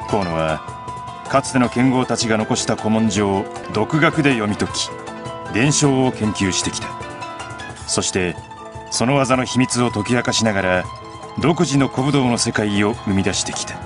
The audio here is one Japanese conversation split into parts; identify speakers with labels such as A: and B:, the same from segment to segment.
A: 河野はかつての剣豪たちが残した古文書を独学で読み解き、伝承を研究してきた。そしてその技の秘密を解き明かしながら独自の古武道の世界を生み出してきた。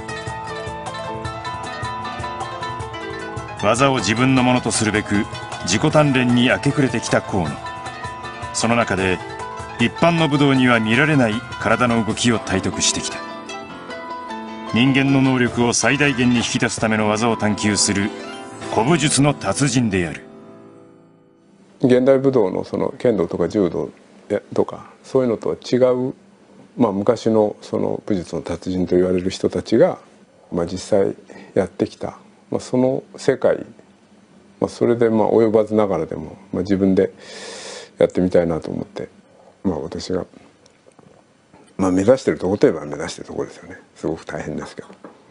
A: 技を自分のものとするべく自己鍛錬に明け暮れてきた河野。その中で一般の武道には見られない体の動きを体得してきた。人間の能力を最大限に引き出すための技を探求する古武術の達人である。
B: 現代武道のその剣道とか柔道とかそういうのとは違う、昔のその武術の達人と言われる人たちが、実際やってきた、その世界、それで及ばずながらでも、自分でやってみたいなと思って、私が、目指してるところといえば目指してるところですよね。すごく大変ですけど。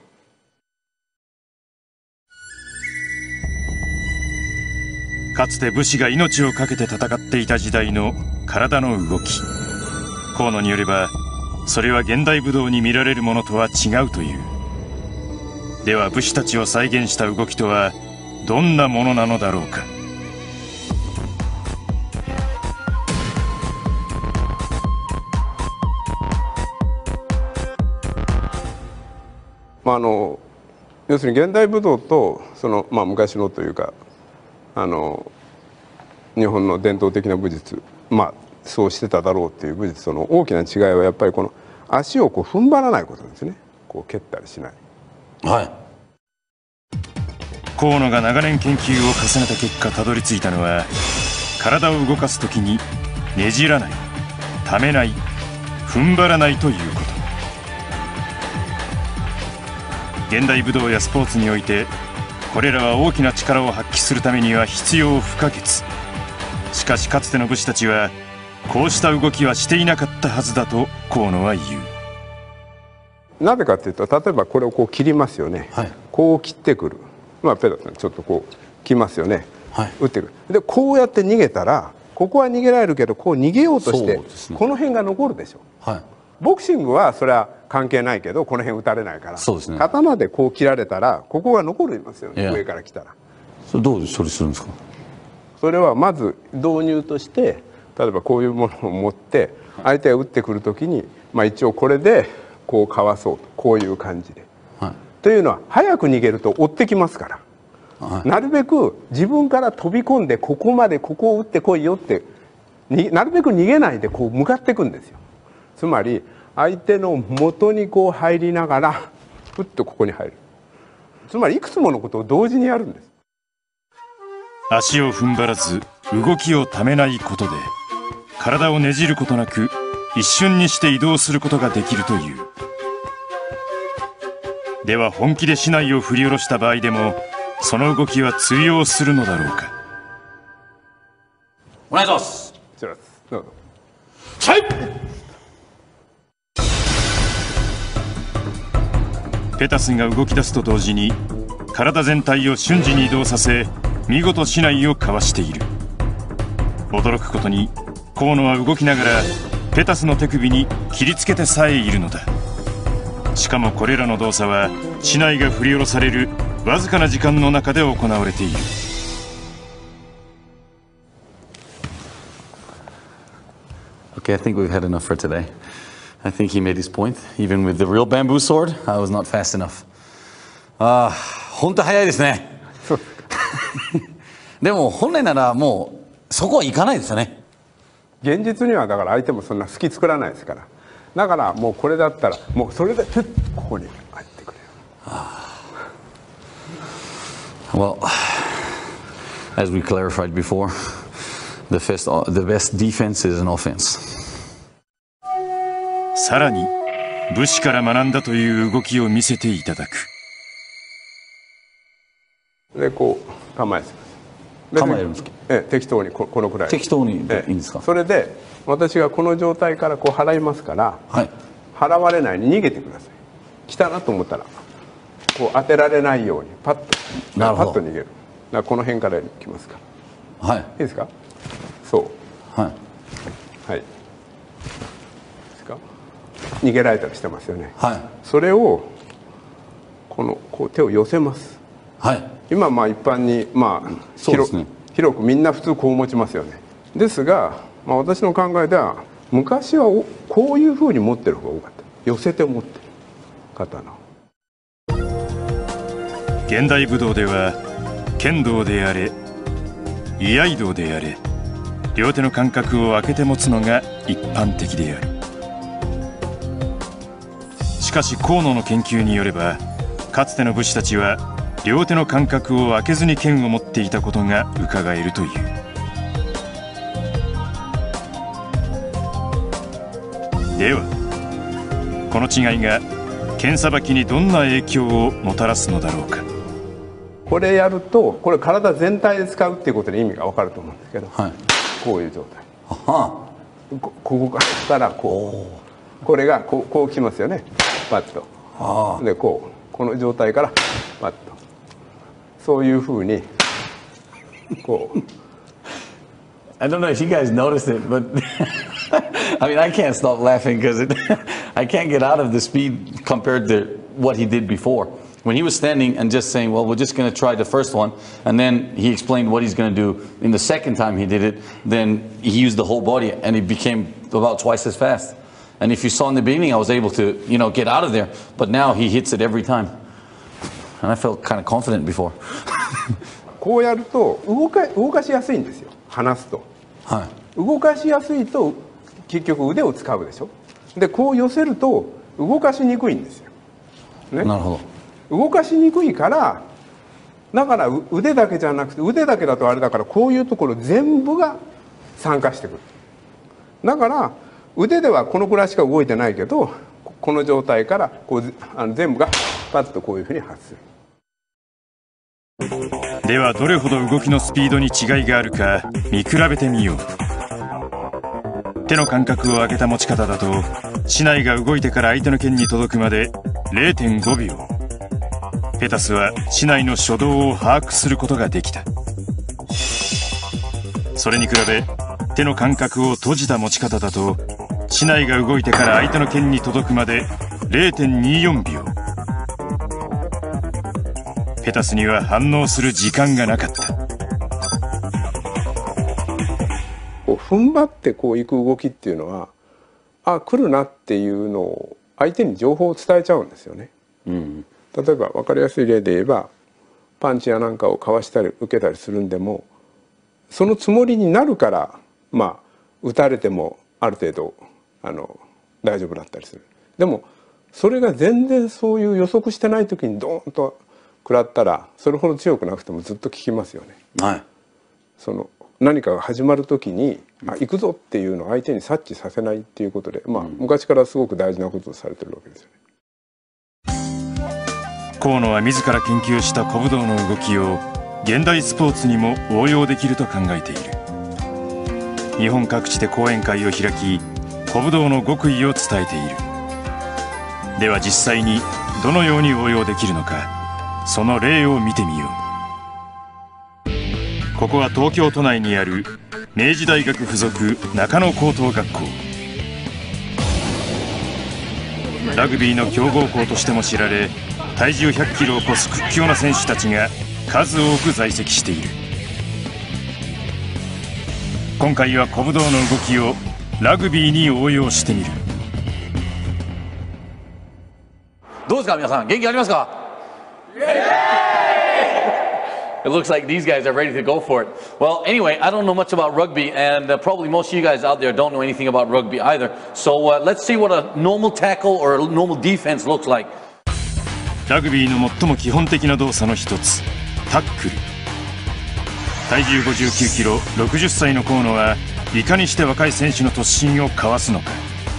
A: かつて武士が命を懸けて戦っていた時代の体の動き。河野によればそれは現代武道に見られるものとは違うという。では武士たちを再現した動きとはどんなものなのだろうか。
B: 要するに現代武道とその、昔のというか日本の伝統的な武術、そうしてただろうっていう武術との大きな違いはやっぱりこの足を踏ん張らないことですね。蹴ったりしない。
A: はい。河野が長年研究を重ねた結果たどり着いたのは、体を動かす時にねじらない、ためない、踏ん張らないということ。現代武道やスポーツにおいてこれらは大きな力を発揮するためには必要不可欠。しかしかつての武士たちはこうした動きはしていなかったはずだと河野は言う。
B: なぜかというと、例えばこれを切りますよね、こう切ってくる、ペタちょっと切りますよね、打ってくる。でこうやって逃げたら、ここは逃げられるけど逃げようとして、この辺が残るでしょ。ボクシングはそれは関係ないけど、この辺打たれないから、刀で切られたらここが残りますよね、上から来たら。
C: それどう処理するんですか。
B: それはまず導入として、例えばこういうものを持って相手が打ってくる時に、一応これでかわそうと、こういう感じで。というのは早く逃げると追ってきますから、なるべく自分から飛び込んでここまでここを打ってこいよってなるべく逃げないで向かっていくんですよ。つまり相手の元に入りながらふっとここに入る。つまりいくつものことを同時にやるんです。
A: 足を踏ん張らず動きをためないことで体をねじることなく一瞬にして移動することができるという。では本気で竹刀を振り下ろした場合でもその動きは通用するのだろうか。
C: お願いします。
B: どうぞ。
C: はい。
A: ペタスが動き出すと同時に体全体を瞬時に移動させ、見事竹刀をかわしている。驚くことに河野は動きながらペタスの手首に切りつけてさえいるのだ。しかもこれらの動作は竹刀が振り下ろされるわずかな時間の中で行われている。
C: Okay, I think we've had enough for today. I think he made his point. Even with the real bamboo sword, I was not fast enough. 本当早いですね。でも本来ならもうそこは行かないですよね。
B: 現実にはだから相手もそんな隙作らないですから。だからもうこれだったらもうそれでここに入ってくれる。
C: Well, as we clarified before, the best defense is an offense.
A: さらに武士から学んだという動きを見せていただく。
B: で構えます。
C: 構えるんですか。
B: 適当にこのくらい。
C: 適当にいいんですか。
B: それで私がこの状態から払いますから、払われないように逃げてください。来たなと思ったら当てられないようにパッと逃げる。だからこの辺からいきますから。いいですか。そう。はい。ですか。逃げられたりしてますよね。それをこう手を寄せます。
C: はい。
B: 今一般に広くみんな普通こう持ちますよね。ですが、私の考えでは昔はこういうふうに持ってる方が多かった。寄せて持ってる刀を。
A: 現代武道では剣道であれ居合道であれ両手の間隔を空けて持つのが一般的である。しかし河野の研究によればかつての武士たちは両手の間隔を空けずに剣を持っていたことが伺えるという。ではこの違いが剣さばきにどんな影響をもたらすのだろうか。
B: これやるとこれ体全体で使うっていうことで意味が分かると思うんですけど、
C: はい、
B: こういう状態。ここからこれがこうきますよね。パッとでこの状態からパッとそういうふうにこう。
C: I don't know if you guys noticed it, but I mean, I can't stop laughing because I can't get out of the speed compared to what he did before. When he was standing and just saying, well, we're just going to try the first one, and then he explained what he's going to do in the second time he did it, then he used the whole body and it became about twice as fast. And if you saw in the beginning, I was able to, get out of there, but now he hits it every time. And I felt kind of confident before.
B: こうやると動かしやすいんですよ。離すと。
C: はい。
B: 動かしやすいと結局腕を使うでしょ。でこう寄せると動かしにくいんですよ。ね。なるほど。動かしにくいからだから腕だけじゃなくて腕だけだとあれだからこういうところ全部が参加してくる。だから腕ではこのくらいしか動いてないけどこの状態から全部がパッとこういうふうに発する。
A: ではどれほど動きのスピードに違いがあるか見比べてみよう。手の間隔を空けた持ち方だと竹刀が動いてから相手の剣に届くまで 0.5 秒。ペタスは竹刀の初動を把握することができた。それに比べ手の間隔を閉じた持ち方だと竹刀が動いてから相手の剣に届くまで 0.24 秒。ペタスには反応する時間がなかった。
B: 踏ん張ってこう行く動きっていうのは来るなっていうのを相手に情報を伝えちゃうんですよね。例えば分かりやすい例で言えばパンチやなんかをかわしたり受けたりするんでもそのつもりになるから打たれてもある程度大丈夫だったりする。でもそれが全然そういう予測してない時にドーンと食らったらそれほど強くなくてもずっと効きますよね。はい、何かが始まる時に行くぞっていうのを相手に察知させないっていうことで、昔からすごく大事なことをされてるわけですよね。
A: 河野は自ら研究した古武道の動きを現代スポーツにも応用できると考えている。日本各地で講演会を開き古武道の極意を伝えている。では実際にどのように応用できるのかその例を見てみよう。ここは東京都内にある明治大学附属中野高等学校。ラグビーの強豪校としても知られ体重100キロを超す屈強な選手たちが数多く在籍している。今回は古武道の動きをラグビーに応用してみる。
C: どうですか皆さん、元気ありますか？It looks like these guys are ready to go for it. Well, anyway, I don't know much about rugby, and probably most of you guys out there don't know anything about rugby either. So let's see what a normal tackle or a normal defense looks like.
A: ラグビーの最も基本的な動作の一つ、タックル。体重59キロ、60歳の河野はいかにして若い選手の突進をかわすのか。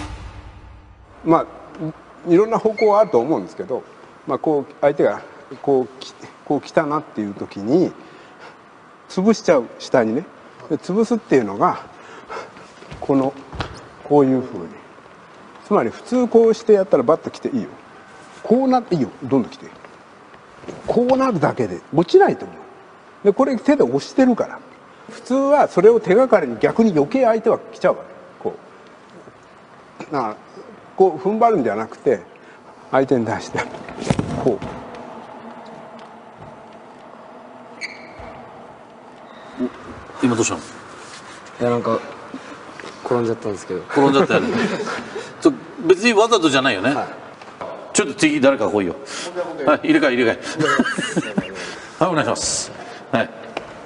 B: いろんな方向はあると思うんですけど、こう相手がこう来たなっていう時に潰しちゃう、下にね。で潰すっていうのがこういうふうに、つまり普通こうしてやったらバッと来ていいよ、こうなっていいよ、どんどん来てこうなるだけで落ちないと思う。でこれ手で押してるから普通はそれを手がかりに逆に余計相手は来ちゃうわけ。こう踏ん張るんじゃなくて相手に対してこ
C: 今どうしたの？
D: いやなんか転んじゃったんですけど。
C: 転んじゃったよね。別にわざとじゃないよね。ちょっと次誰か来いよ。はい、入れ替え。はい、お願いします。はい。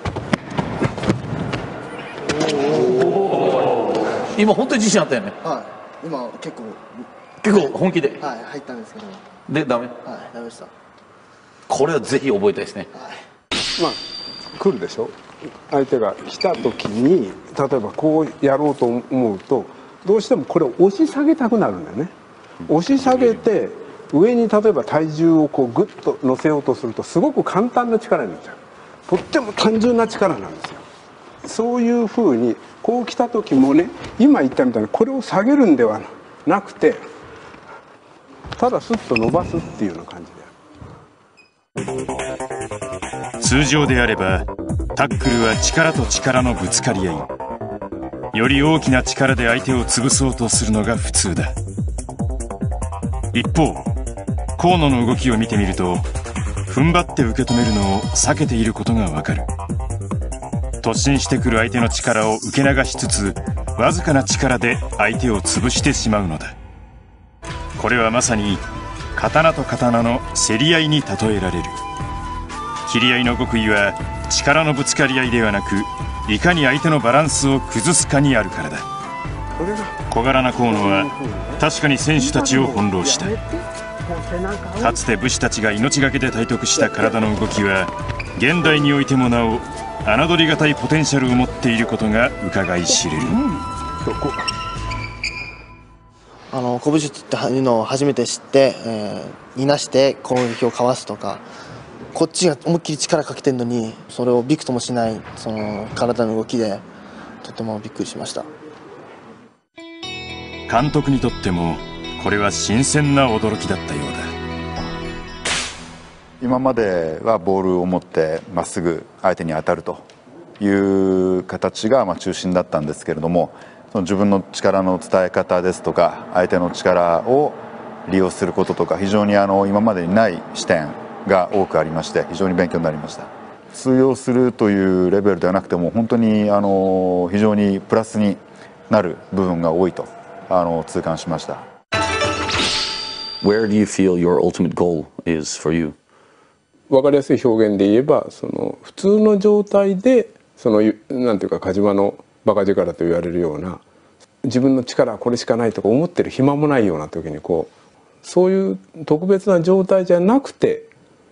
C: 今本当に自信あったよね。
D: はい。今結構
C: 本気で。
D: はい、入ったんですけど。
C: でダメ。
D: はい、ダメでした。
C: これはぜひ覚えたいですね。
B: まあ来るでしょ。相手が来た時に例えばこうやろうと思うとどうしてもこれを押し下げたくなるんだよね。押し下げて上に例えば体重をこうグッと乗せようとするとすごく簡単な力になっちゃう。とっても単純な力なんですよ。そういうふうにこう来た時もね、今言ったみたいにこれを下げるんではなくてただスッと伸ばすっていうような感じで。
A: 通常であればタックルは力と力のぶつかり合い、より大きな力で相手を潰そうとするのが普通だ。一方河野の動きを見てみると踏ん張って受け止めるのを避けていることがわかる。突進してくる相手の力を受け流しつつわずかな力で相手を潰してしまうのだ。これはまさに刀と刀の競り合いに例えられる。切り合いの極意は力のぶつかり合いではなくいかに相手のバランスを崩すかにあるからだ。小柄な河野は確かに選手たちを翻弄した。かつて武士たちが命がけで体得した体の動きは現代においてもなお侮りがたいポテンシャルを持っていることが伺い知れる。
D: 古武術っていうのを初めて知って、いなして攻撃をかわすとか、こっちが思いっきり力かけてるのにそれをびくともしないその体の動きでとてもびっくりしました。
A: 監督にとってもこれは新鮮な驚きだったようだ。
E: 今まではボールを持ってまっすぐ相手に当たるという形が中心だったんですけれども、その自分の力の伝え方ですとか相手の力を利用することとか非常に今までにない視点が多くありまして非常に勉強になりました。通用するというレベルではなくても本当に非常にプラスになる部分が多いと痛感しました。
C: Where do you feel your ultimate goal is for you?
B: 分かりやすい表現で言えば普通の状態でなんていうか鹿島のバカ力と言われるような自分の力はこれしかないとか思ってる暇もないような時にそういう特別な状態じゃなくて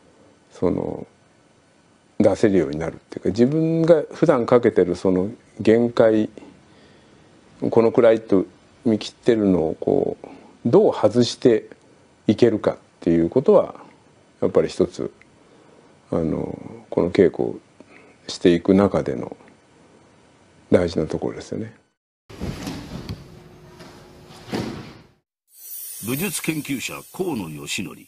B: 出せるようになるっていうか、自分が普段かけてるその限界このくらいと見切ってるのをどう外していけるかっていうことはやっぱり一つこの稽古をしていく中での大事なところですよね。
F: 武術研究者河野義則。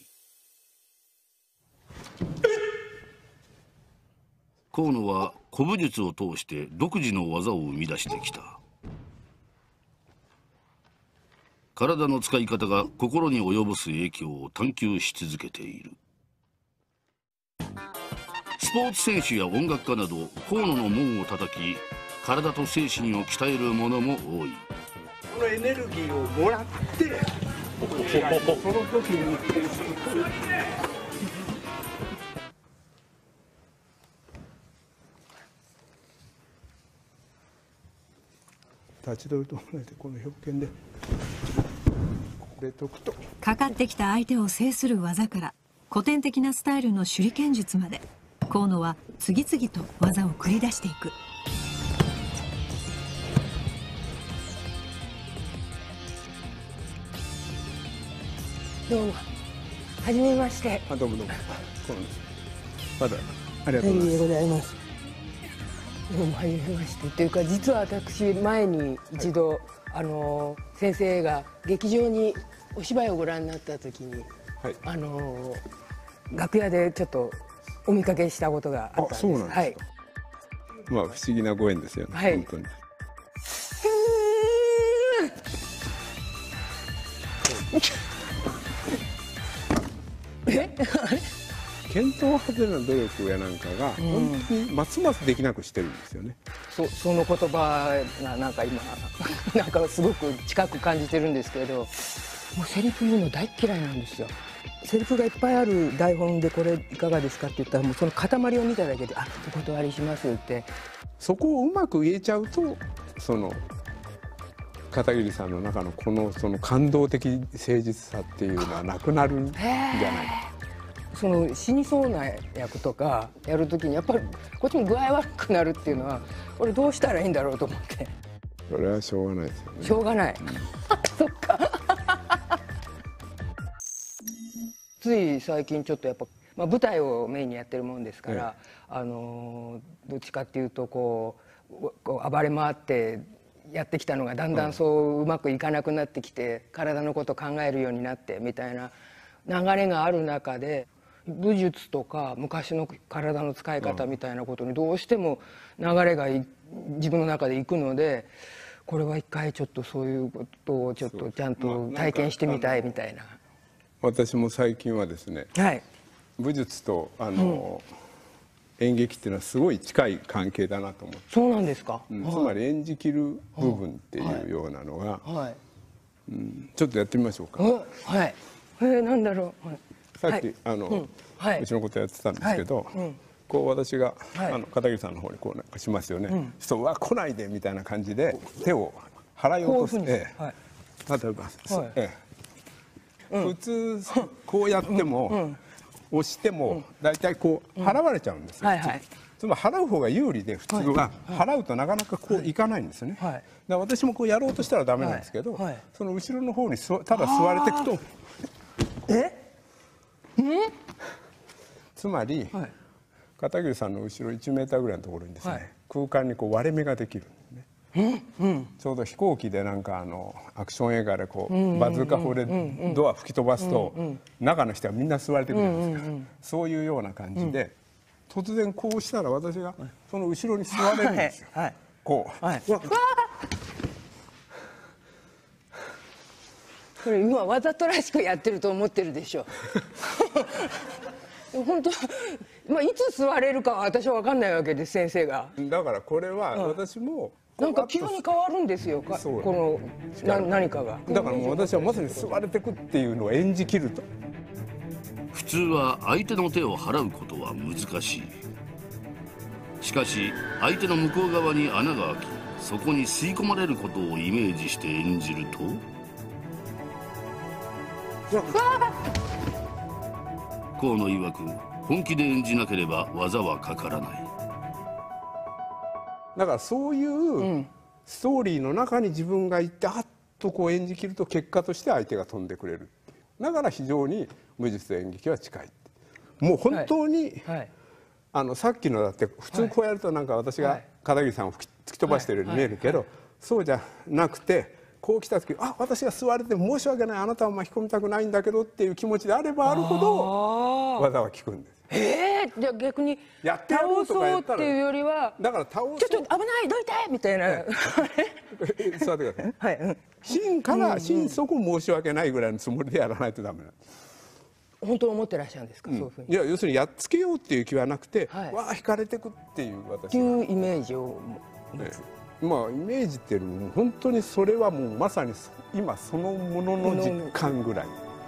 F: 河野は古武術を通して独自の技を生み出してきた。体の使い方が心に及ぼす影響を探求し続けている。スポーツ選手や音楽家など河野の門を叩き体と精神を鍛えるものも多い。
B: このエネルギーをもらってその時に立ち取ると同じでこの表現でこれとくと
G: かかってきた相手を制する技から古典的なスタイルの手裏剣術まで河野は次々と技を繰り出していく。
H: どうもはじめまして。
B: どうもどうもまだありがとうございます。
H: ございます。どうもはじめましてというか実は私前に一度、先生が劇場にお芝居をご覧になった時に、はい、楽屋でちょっとお見かけしたことがあったんです。
B: そうなんですか。はい、まあ不思議なご縁ですよね。はい、本当に。 見当外れの努力やなんかが本当にますますできなくしてるんですよね。
H: その言葉がなんか今なんかすごく近く感じてるんですけど、もうセリフ言うの大っ嫌いなんですよ。セリフがいっぱいある台本でこれいかがですかって言ったら、もうその塊を見ただけで「あ、お断りします」って。
B: そこをうまく言えちゃうと、その片桐さんの中のその感動的誠実さっていうのはなくなるんじゃないか。
H: その死にそうな役とかやるときにやっぱりこっちも具合悪くなるっていうのは、俺どうしたらいいんだろうと思って。
B: それはしょうがないですよね。
H: しょうがない、そっか。つい最近ちょっとやっぱ、舞台をメインにやってるもんですから、どっちかっていうとこう暴れ回ってやってきたのがだんだんそううまくいかなくなってきて、体のこと考えるようになってみたいな流れがある中で、武術とか昔の体の使い方みたいなことにどうしても流れが自分の中でいくので、これは一回ちょっとそういうことをちょっとちゃんと体験してみたいみたいな。
B: 私も最近はですね、
H: はい、
B: 武術と演劇っていうのはすごい近い関係だなと思って。
H: そうなんですか。
B: つまり演じきる部分っていうようなのが、ちょっとやってみましょうか。
H: はい。なんだろう。
B: さっきうちのことやってたんですけど、こう私が片桐さんの方にこうなんかしますよね。そう、うわ来ないでみたいな感じで手を払い落として、例えば。普通こうやっても押しても大体こう払われちゃうんですよ。つまり払う方が有利で、普通は払うとなかなかこういかないんですよね。だから私もこうやろうとしたらダメなんですけど、その後ろの方にただ座れていくと、つまり片桐さんの後ろ1メーターぐらいのところにですね、空間にこう割れ目ができるんですね。ちょうど飛行機でなんかアクション映画でこうバズーカ砲でドア吹き飛ばすと中の人はみんな吸われてくるじゃないですか。そういうような感じで突然こうしたら私がその後ろに座れるんですよ。こう。
H: これ今わざとらしくやってると思ってるでしょ。本当、いつ座れるかは私は分かんないわけです、先生が。
B: だからこれは私も
H: なんか急に変わるんですよ、この何かが。
B: だからもう私はまさに座れてくっていうのを演じきると。
F: 普通は相手の手を払うことは難しい。しかし相手の向こう側に穴が開き、そこに吸い込まれることをイメージして演じると、河野曰く本気で演じなければ技はかからない。
B: だからそういうストーリーの中に自分がいて、あっとこう演じきると結果として相手が飛んでくれるっていう。だから非常に武術と演劇は近い。もう本当に、さっきのだって普通こうやるとなんか私が片桐さんを突き飛ばしてるように見えるけど、そうじゃなくて、こう来た時、あ、私が座れて申し訳ない、あなたは巻き込みたくないんだけどっていう気持ちであればあるほど技は効くんです。
H: じゃあ逆に
B: やってやろうとかやったら、
H: 倒そうっていうよりは、
B: だから倒そう、
H: ちょっと危ない、どいてみたいな。
B: 座ってください。心から心底申し訳ないぐらいのつもりでやらないとダメなんです。
H: 本当に思ってらっしゃるんですか、そういうふうに。
B: いや、要するにやっつけようっていう気はなくて、わあ引かれてくっていう私
H: っていうイメージを持つ。
B: イメージっていうのも本当にそれはもうまさに今そのものの実感ぐらい。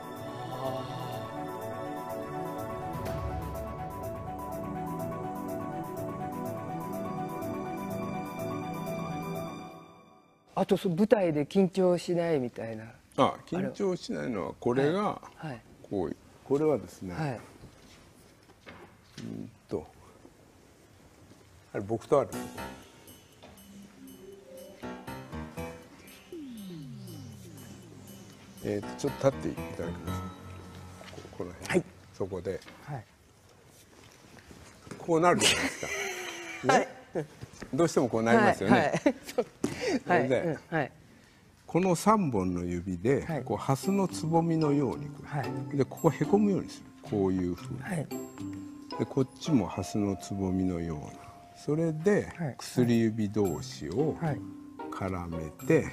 H: あと舞台で緊張しないみたいな。
B: 緊張しないのはこれがこう、これはですね、あれ僕とある。ちょっと立っていただきます。この辺、そこで、こうなるじゃないですか。ね、どうしてもこうなりますよね。それで、この3本の指で、こうハスのつぼみのように、でここへこむようにする。こういうふうに。でこっちもハスのつぼみのような。それで薬指同士を絡めて。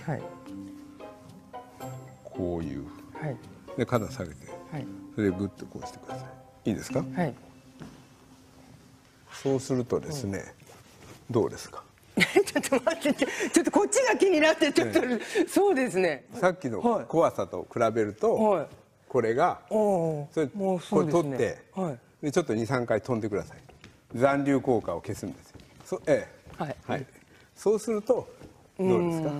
B: こういう、で肩下げて、それでグッとこうしてください。いいですか？ そうするとですね、どうですか。
H: ちょっと待って、ちょっとこっちが気になってちょっと、そうですね。
B: さっきの怖さと比べると、これがそれこれ取って、でちょっと2、3回飛んでください。残留効果を消すんですよ。はい。そうするとどうですか。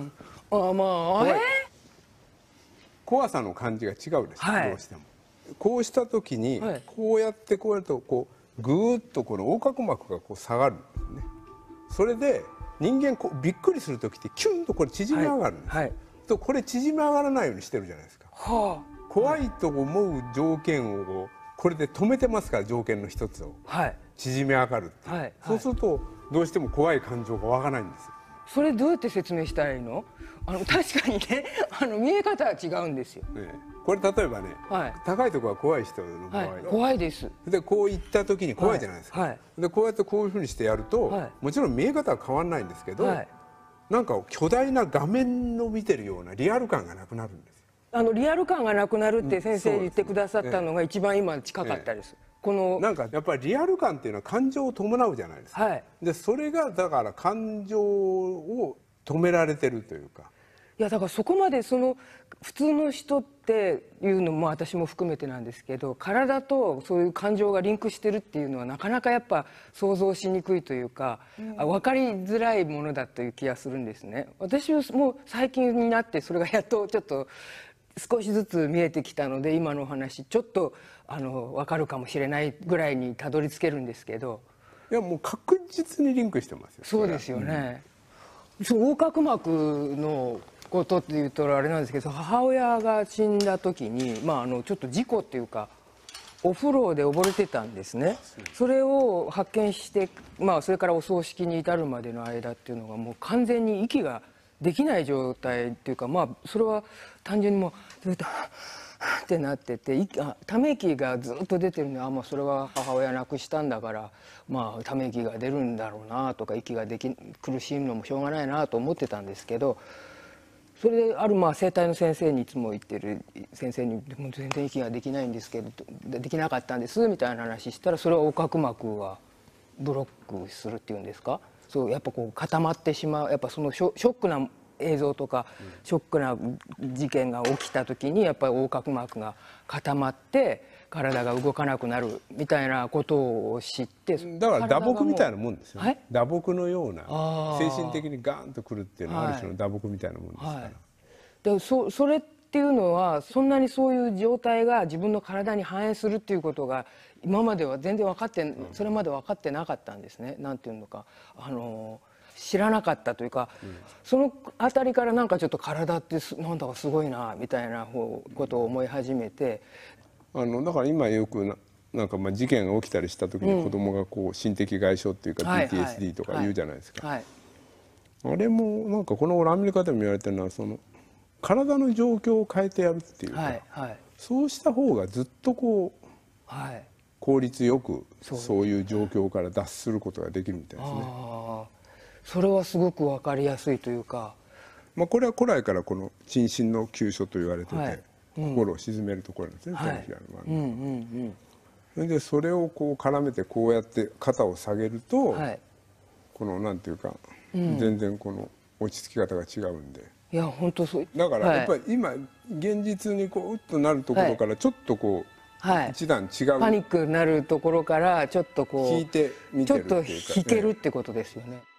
B: 怖さの感じが違うです、どうしても。こうした時にこうやってこうやるとこうぐーっとこの横隔膜がこう下がるんですね。それで人間びっくりする時ってキュンとこれ縮み上がるんです。とこれ縮み上がらないようにしてるじゃないですか。怖いと思う条件をこれで止めてますから、条件の一つを縮み上がるって、そうするとどうしても怖い感情が湧かないんですよ。
H: それどうやって説明したらいいの？確かにね、見え方は違うんですよ。
B: これ例えばね、高いところは怖い人の場合、
H: 怖いです。
B: でこういった時に怖いじゃないですか。でこうやってこういうふうにしてやると、もちろん見え方は変わらないんですけど、なんか巨大な画面を見てるようなリアル感がなくなるんですよ。
H: リアル感がなくなるって先生言ってくださったのが一番今近かったです。
B: なんかやっぱりリアル感っていうのは感情を伴うじゃないですか。でそれがだから感情を止められてるというか。
H: いやだからそこまで普通の人っていうのも私も含めてなんですけど、体とそういう感情がリンクしてるっていうのはなかなかやっぱ想像しにくいというか、分かりづらいものだという気がするんですね。私も最近になってそれがやっとちょっと少しずつ見えてきたので、今のお話ちょっと分かるかもしれないぐらいにたどり着けるんですけど。
B: いやもう確実にリンクしてますよ。
H: そうですよね。横隔膜のことっていうとあれなんですけど、母親が死んだ時に、ちょっと事故っていうかお風呂で溺れてたんですね。それを発見して、それからお葬式に至るまでの間っていうのがもう完全に息ができない状態っていうか、それは単純にもうずっとってなってて、ため息がずっと出てるんで、それは母親亡くしたんだからため息が出るんだろうなとか、息が苦しむのもしょうがないなと思ってたんですけど、それである生体の先生にいつも言ってる先生に「もう全然息ができないんですけど、できなかったんです」みたいな話したら、それは横隔膜はブロックするっていうんですか、そうやっぱこう固まってしまう。やっぱそのショックな映像とかショックな事件が起きた時にやっぱり横隔膜が固まって体が動かなくなるみたいなことを知って、
B: だから打撲みたいなもんですよね。打撲のような精神的にガーンとくるっていうのはある種の打撲みたいなもんですから。
H: でそれっていうのはそんなにそういう状態が自分の体に反映するっていうことが今までは全然それまで分かってなかったんですね。なんていうのか知らなかったというか、そのあたりからなんかちょっと体ってなんだかすごいなみたいなことを思い始めて、
B: だから今よくなんか事件が起きたりした時に子供がこう心的外傷っていうか PTSD とか言うじゃないですか。あれもなんかこの頃アメリカでも言われてるのは、その体の状況を変えてやるっていうか、そうした方がずっとこう効率よくそういう状況から脱することができるみたいですね。
H: それはすごく分かりやすいというか、
B: これは古来からこの鎮心の急所と言われてて、心を鎮めるところなんですね、手のひらの真ん中。それでそれをこう絡めてこうやって肩を下げると、このなんていうか、全然この落ち着き方が違うんで。
H: いや本当そう
B: だからやっぱり今現実にこううっとなるところからちょっとこう一段違う、
H: パニックになるところからちょっとこう
B: 引いて見てるっていうか、
H: ちょっと引けるってことですよね。